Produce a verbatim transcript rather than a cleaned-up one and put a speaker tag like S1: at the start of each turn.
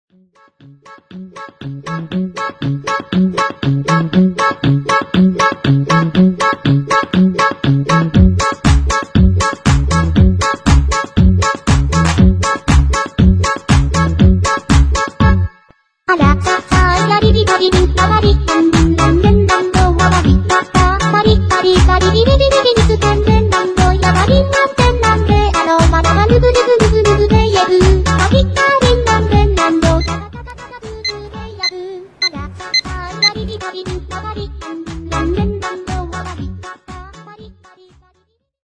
S1: あら、さあ、やりびたびびたわりたん